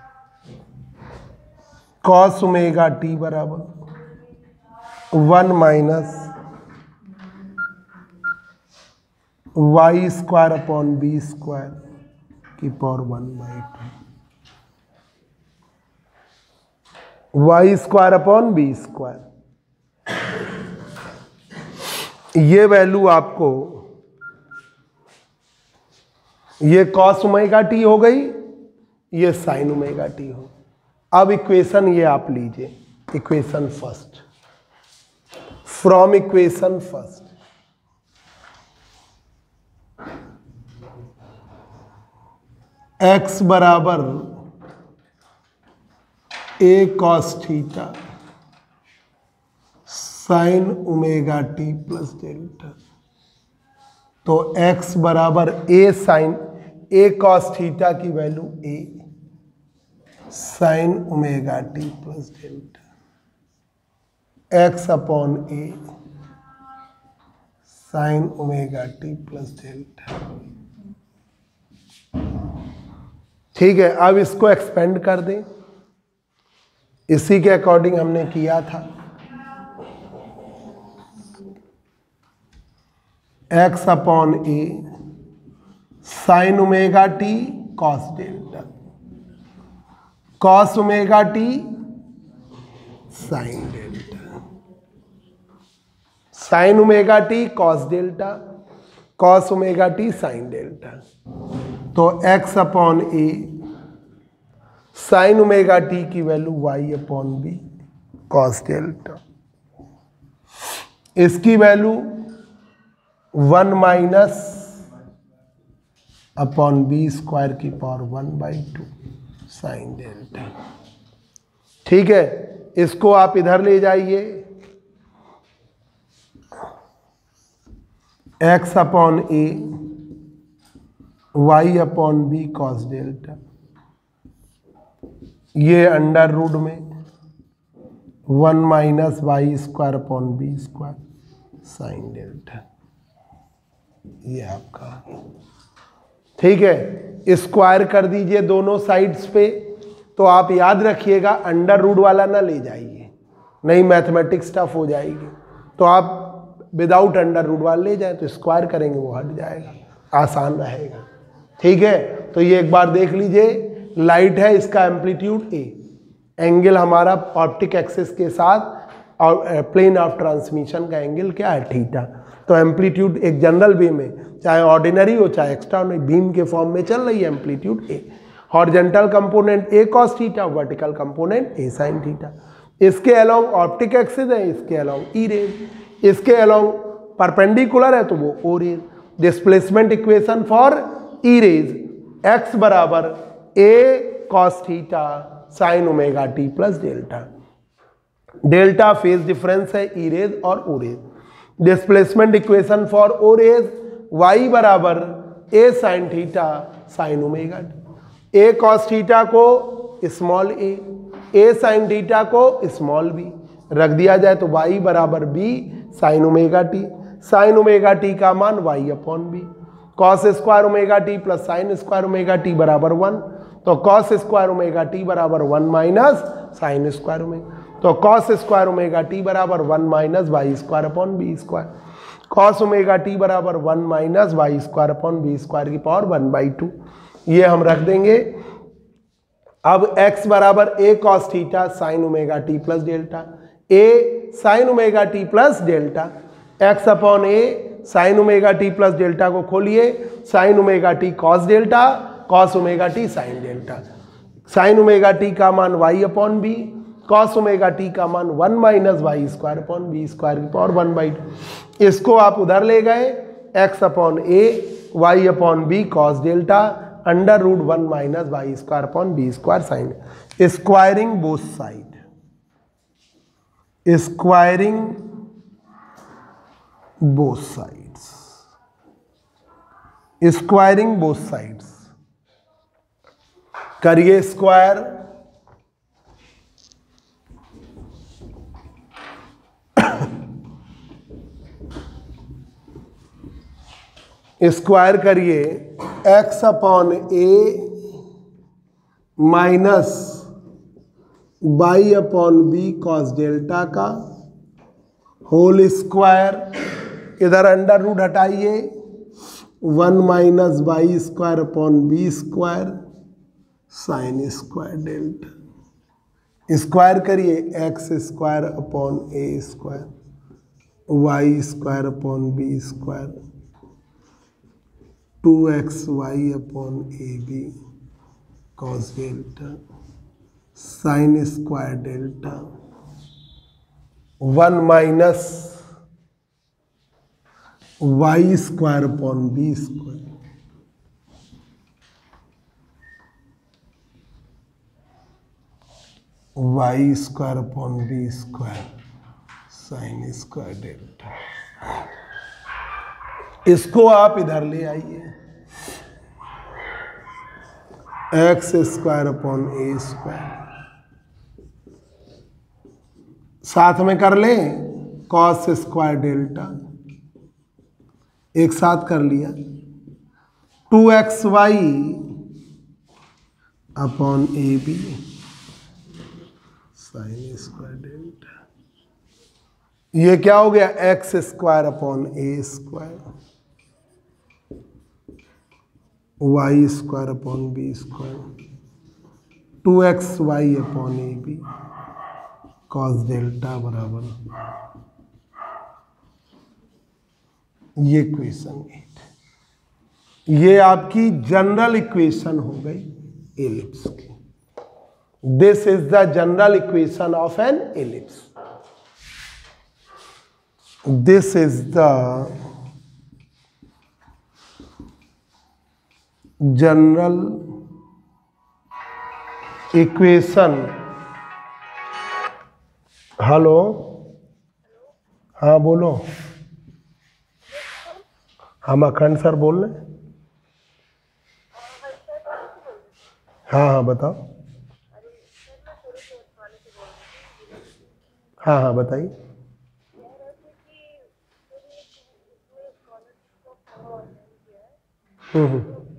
cos omega t बराबर one minus y square upon b square की power one by two, y square upon b square. ये value आपको, ये cos omega T हो गई, ये sign omega T हो। अब इक्वेशन ये आप लीजिए, equation first, from equation first x बराबर ए cos theta sine omega t plus delta, तो x बराबर a sine a cos theta की value a sine omega t plus delta, x upon a sine omega t plus delta. ठीक है, अब इसको expand कर दें, इसी के अकॉर्डिंग हमने किया था। x upon a sine omega t cos delta, cos omega t sine delta, sine omega t cos delta, cos omega t sine delta, तो x upon a sine omega t की value y upon b cos delta, इसकी value one minus upon b square की power one by two sine delta. ठीक है, इसको आप इधर ले जाइए, x upon a y upon b cos delta, ये अंडर रूट में one minus y square upon b square sine delta, ये आपका। ठीक है, स्क्वायर कर दीजिए दोनों साइड्स पे, तो आप याद रखिएगा अंडर रूट वाला ना ले जाइए, नहीं मैथमेटिक्स टफ हो जाएगी। तो आप विदाउट अंडर रूट वाला ले जाए तो स्क्वायर करेंगे वो हट जाएगा, आसान रहेगा। ठीक है, तो ये एक बार देख लीजिए, लाइट है, इसका एम्पलीट्यूड ए, एंगल हमारा ऑप्टिक एक्सिस के साथ और प्लेन ऑफ ट्रांसमिशन का एंगल क्या है, थीटा। तो एम्पलीट्यूड एक जनरल बीम में चाहे ऑर्डिनरी हो चाहे एक्स्ट्राऑर्डिनरी बीम के फॉर्म में चल रही है, amplitude a. Horizontal component a cos theta, vertical component a sine theta. इसके अलोंग ऑप्टिक एक्सिस है, इसके अलोंग ई रेज, इसके अलोंग परपेंडिकुलर है तो वो O rays. Displacement equation for E rays, x बराबर ए cos theta sine omega t plus delta, delta phase difference है E rays और O rays. Displacement equation for O rays, y बराबर a sine theta sine omega T, A cos theta को small a, a sine theta को small b रख दिया जाए तो y बराबर b sine omega t, sine omega t का मान y upon b, cos square omega t plus sine square omega t बराबर वन, तो कॉस स्क्वायर ओमेगा टी बराबर one minus sine square omega, तो कॉस स्क्वायर ओमेगा टी बराबर one minus y square upon b square. Cos omega t बराबर one minus y square upon b square की power one by two, ये हम रख देंगे। अब x बराबर ए cos theta sine omega t plus delta, a sine omega t plus delta, x upon a sine omega t plus delta को खोलिए, sine omega t cos delta, cos omega t sine delta, sine omega t का मान y upon b, cos omega t का मान one minus y square upon b square की power one by two. इसको आप उधर ले गए, x upon a y upon b cos delta under root one minus y square upon b square sine, squaring both side, squaring both sides, squaring both sides करिए square, square करिए x upon a minus y upon b cos delta का whole square, इधर under root हटाइए, one minus y square upon b square sine square delta, square करिए x square upon a square y square upon b square two x y upon a b cos delta sine square delta one minus y square upon b square y square upon b square sine square delta. इसको आप इधर ले आइए, x square upon a square, साथ में कर लें cos square delta, एक साथ कर लिया, two x y upon a b sine square delta, ये क्या हो गया x square upon a square y square upon b square two x y upon a b cos delta बराबर, ये इक्वेशन एट, ये आपकी जनरल इक्वेशन हो गई एलिप्स की। This is the general equation of an ellipse, this is the general equation. Hello, हाँ बोलो, हम अखंड सर बोल रहे हैं। हाँ हाँ बताओ, हाँ हाँ बताइए। हम्म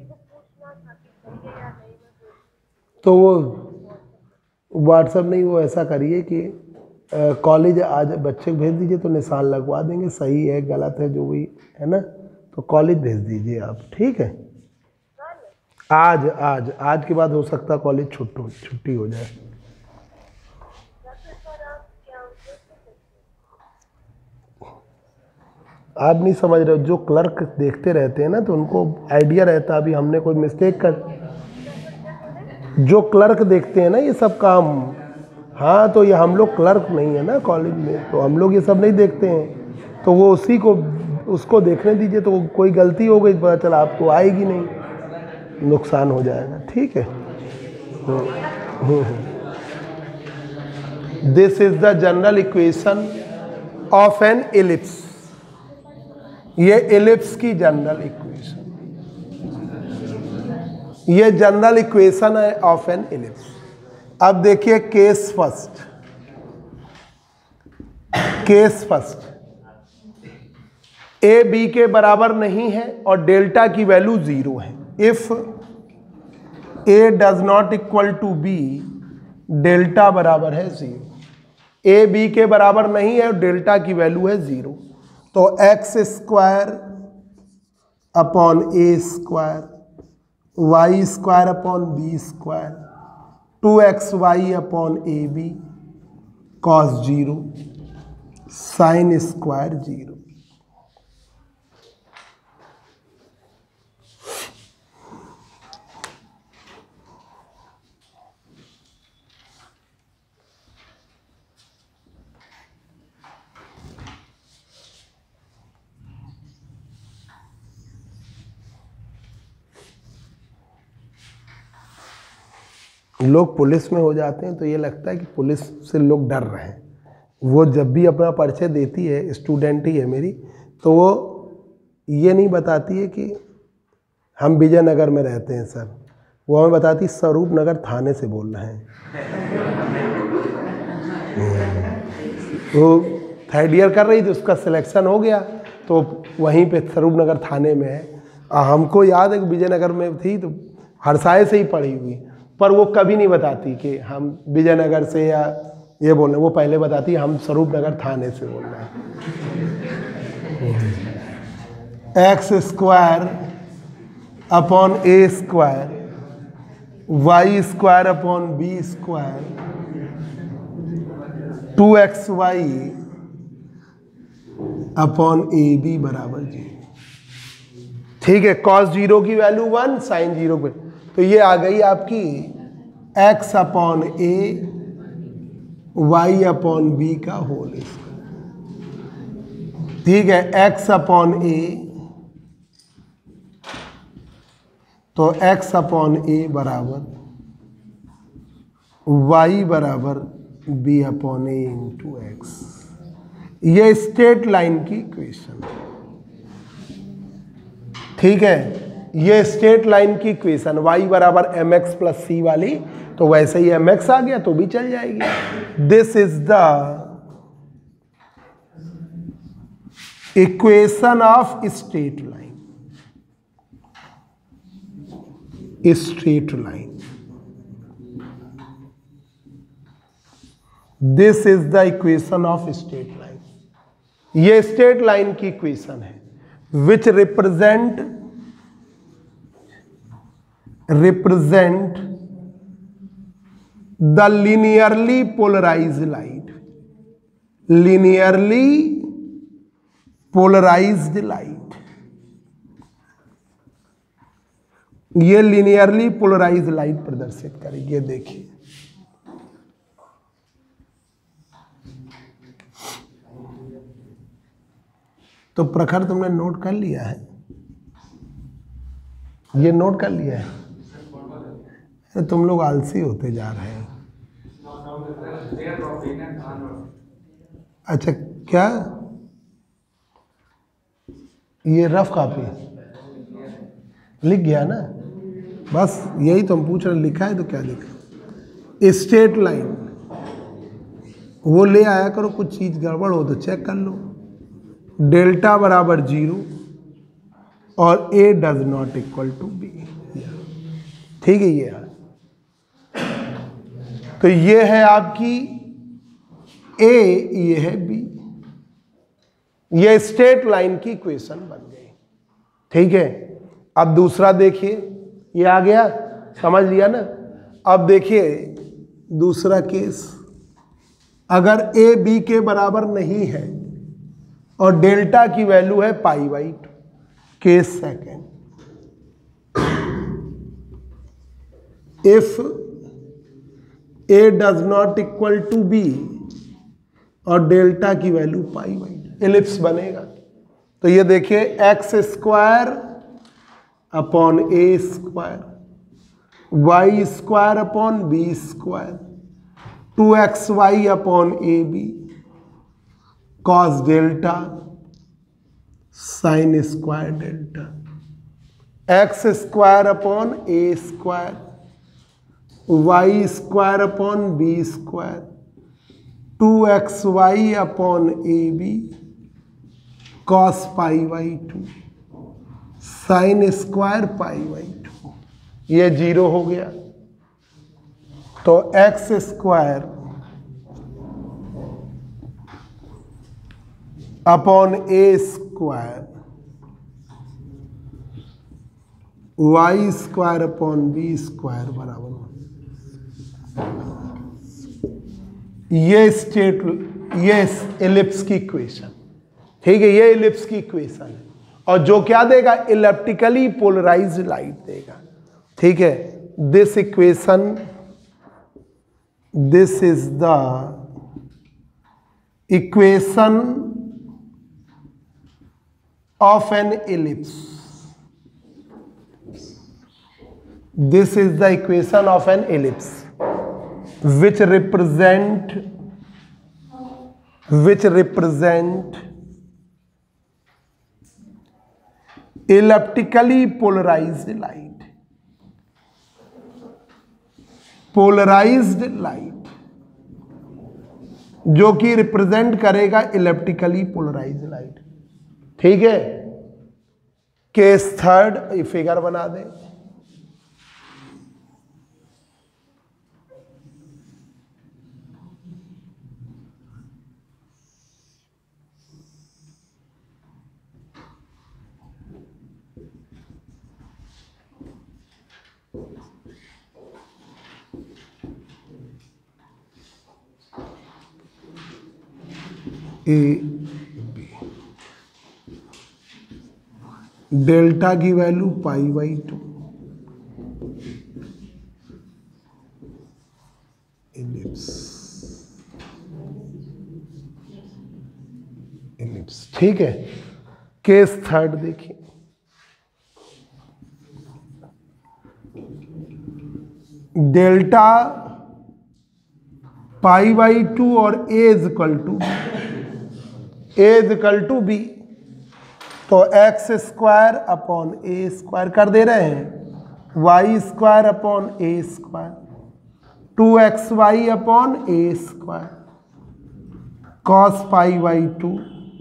तो वो व्हाट्सएप नहीं, वो ऐसा करिए कि कॉलेज आज बच्चे को भेज दीजिए तो निशान लगवा देंगे, सही है गलत है जो भी है ना, तो कॉलेज भेज दीजिए आप, ठीक है। आज आज आज के बाद हो सकता है कॉलेज छुट्टी छुट्टी हो जाए। आप नहीं समझ रहे हो, जो क्लर्क देखते रहते हैं ना तो उनको आइडिया रहता है अभी हमने कोई मिस्टेक कर, जो क्लर्क देखते हैं ना ये सब काम, हाँ तो ये हम लोग क्लर्क नहीं है ना कॉलेज में, तो हम लोग ये सब नहीं देखते हैं, तो वो उसी को उसको देखने दीजिए, तो कोई गलती हो गई पता चला आपको आएगी नहीं, नुकसान हो जाएगा, ठीक है। This is the general equation of an ellipse, ये एलिप्स की जनरल इक्वेशन, ये जनरल इक्वेशन है ऑफ एन एलिप्स। अब देखिए case first, case first, a b के बराबर नहीं है और डेल्टा की वैल्यू जीरो है। If a does not equal to b, delta बराबर है जीरो। ए बी के बराबर नहीं है और डेल्टा की वैल्यू है जीरो। तो x square upon a square, y square upon b square, two x y upon a b, cos zero, sine square zero. लोग पुलिस में हो जाते हैं तो ये लगता है कि पुलिस से लोग डर रहे हैं। वो जब भी अपना परिचय देती है, स्टूडेंट ही है मेरी, तो वो ये नहीं बताती है कि हम विजयनगर में रहते हैं सर, वो हमें बताती स्वरूप नगर थाने से बोल रहे हैं। वो थर्ड ईयर कर रही थी, उसका सिलेक्शन हो गया तो वहीं पे स्वरूप नगर थाने में है। हमको याद है कि विजयनगर में थी तो हरसाए से ही पढ़ी हुई, पर वो कभी नहीं बताती कि हम विजयनगर से या ये बोल रहे हैं। वो पहले बताती हम स्वरूप नगर थाने से बोल रहे हैं। X square upon a square, y square upon b square, two x y upon a b बराबर जीरो। ठीक है, कॉस जीरो की वैल्यू वन, साइन जीरो की, तो ये आ गई आपकी x upon a y upon b का होल स्क्वायर। ठीक है, एक्स अपॉन ए, तो एक्स अपॉन ए बराबर वाई बराबर b upon a into x. ये स्ट्रेट लाइन की इक्वेशन। ठीक है, ये स्ट्रेट लाइन की इक्वेशन y बराबर एम एक्स प्लस सी वाली, तो वैसे ही एम एक्स आ गया तो भी चल जाएगी। This is the equation of straight line, straight line. This is the equation of straight line. ये स्ट्रेट लाइन की इक्वेशन है which represent represent the linearly polarized light, linearly polarized light। ये linearly polarized light प्रदर्शित करेगी। ये देखिए, तो प्रखर तुमने नोट कर लिया है, ये नोट कर लिया है। तुम लोग आलसी होते जा रहे हैं। अच्छा, क्या ये रफ कॉपी लिख गया ना? बस यही तो हम पूछ रहे, लिखा है तो क्या लिखा? स्ट्रेट लाइन वो ले आया करो, कुछ चीज गड़बड़ हो तो चेक कर लो। डेल्टा बराबर जीरो और a does not equal to b. ठीक है, ये है। तो ये है आपकी ए, ये है बी। ये स्ट्रेट लाइन की इक्वेशन बन गई। ठीक है, अब दूसरा देखिए, ये आ गया, समझ लिया ना? अब देखिए दूसरा केस, अगर ए बी के बराबर नहीं है और डेल्टा की वैल्यू है pi by two. Case second, if a does not equal to b और डेल्टा की value pi by two, ellipse बनेगा। तो ये देखिए, x square upon a square, y square upon b square, two x y upon a b, cos delta sine square delta, x square upon a square, y square upon b square, two x y upon a b, cos pi by two, sine square pi by two. ये zero हो गया। तो x square upon a square y square upon b square बराबर one. ये state ये ellipse की equation, ठीक है, ये एलिप्स की इक्वेशन है। और जो क्या देगा, इलेप्टिकली पोलराइज्ड लाइट देगा, ठीक है। This equation, this is the equation of an ellipse, this is the equation of an ellipse which represent which represent elliptically polarized light, polarized light जो कि रिप्रेजेंट करेगा इलेप्टिकली पोलराइज्ड लाइट, ठीक है। केस थर्ड फिगर बना दें। A b, delta की value pi by two, ellipse ellipse ठीक है। केस थर्ड देखिए, डेल्टा पाई बाई टू और a is equal to a is equal to b, तो x square upon a square कर दे रहे हैं, y square upon a square, two x y upon a square, cos pi by two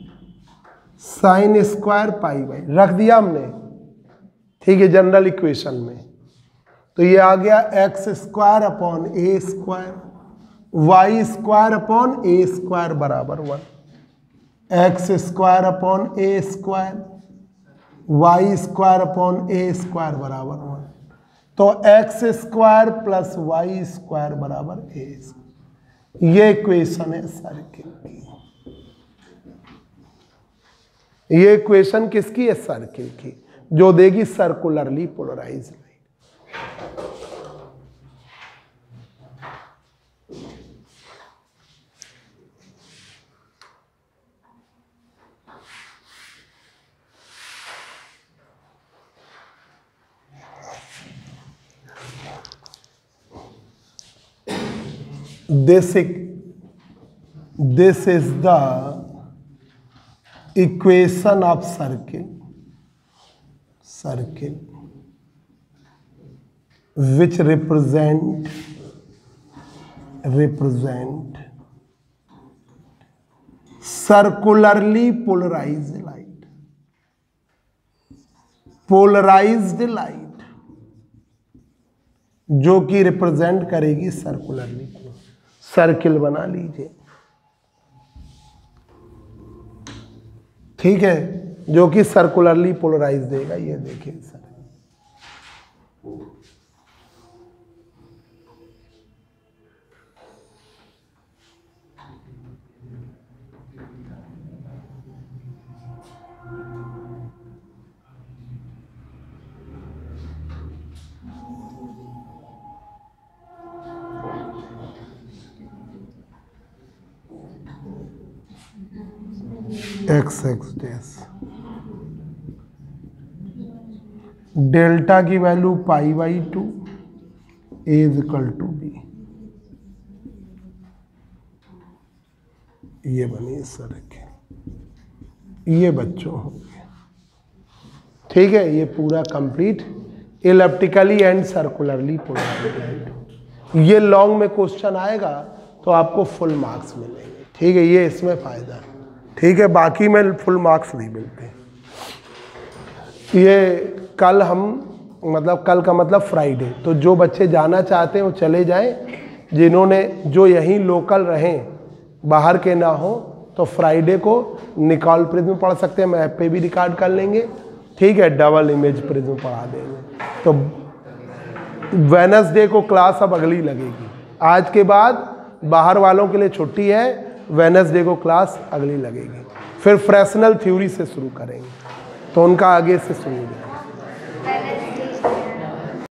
sine square pi by, रख दिया हमने, ठीक है, जनरल इक्वेशन में। तो ये आ गया x square upon a square, y square upon a square बराबर one, x square upon a square, y square upon a square बराबर वन। तो x square plus y square बराबर ए स्क्वायर, ये इक्वेशन है सर्किल की। ये equation किसकी है, सर्किल की, जो देगी circularly polarised light. This, this is the equation of circle, circle which represent represent circularly polarized light, polarized light जो कि रिप्रेजेंट करेगी सर्कुलरली। सर्किल बना लीजिए, ठीक है, जो कि सर्कुलरली पोलराइज देगा। ये देखिए sir, x x dash, delta की value pi by two, a is equal to b, ये बनी सर्किल। ये बच्चों हो गया, ठीक है। ये पूरा complete elliptically and circularly polarised. ये लॉन्ग में क्वेश्चन आएगा तो आपको फुल मार्क्स मिलेंगे, ठीक है। ये इसमें फायदा है, ठीक है, बाकी में फुल मार्क्स नहीं मिलते। ये कल हम मतलब कल का मतलब फ्राइडे, तो जो बच्चे जाना चाहते हैं वो चले जाएं, जिन्होंने जो यहीं लोकल रहें, बाहर के ना हो, तो फ्राइडे को निकॉल प्रिज्म पढ़ सकते हैं, हम ऐप पे भी रिकॉर्ड कर लेंगे, ठीक है, डबल इमेज प्रिज्म पढ़ा देंगे। तो वेडनेसडे को क्लास अब अगली लगेगी, आज के बाद बाहर वालों के लिए छुट्टी है, वेडनेसडे को क्लास अगली लगेगी, फिर फ्रेशनल थ्योरी से शुरू करेंगे, तो उनका आगे से शुरू